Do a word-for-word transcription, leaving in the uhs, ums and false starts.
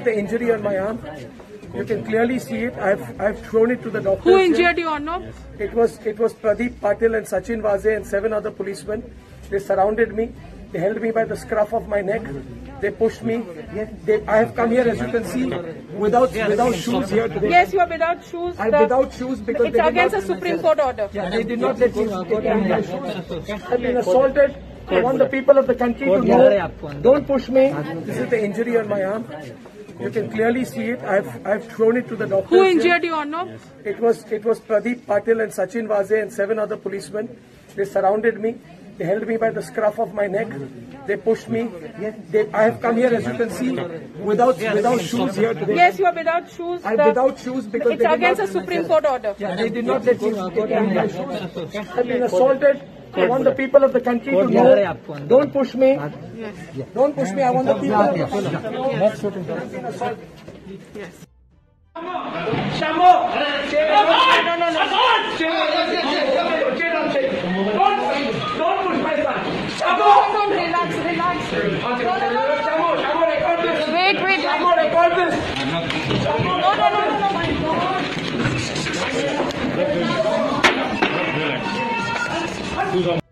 the injury on my arm. You can clearly see it. I've I've thrown it to the doctor. Who injured you, Arnab? It was it was Pradeep Patil and Sachin Vaze and seven other policemen. They surrounded me. They held me by the scruff of my neck. They pushed me. They, I have come here, as you can see, without without shoes here today. Yes, you are without shoes. I'm The- without shoes because It's they did against not, a Supreme Court order. they did not let me take my shoes. I've been assaulted. I want the people of the country to know. Don't push me. This is the injury on my arm. You can clearly see it. I've I've thrown it to the doctor. Who injured you, Arnab? It was it was Pradeep Patil and Sachin Vaze and seven other policemen. They surrounded me. They held me by the scruff of my neck. They pushed me. They, I have come here, as you can see, without without shoes here today. Yes, you are without shoes. I'm The- without shoes because It's they did against not, a Supreme Court order. they did not let me take my shoes. I've been assaulted. I want the people of the country to know. Don't push me. Don't push me. I want the people of the country to know. I've been assaulted. Yes. Shamo! No, no, no. Don't push my son. Shamo! Don't relax, relax. Shamo, Shamo, record this. Wait, wait. Shamo, record this. No, no, no, no, no, my God. Relax.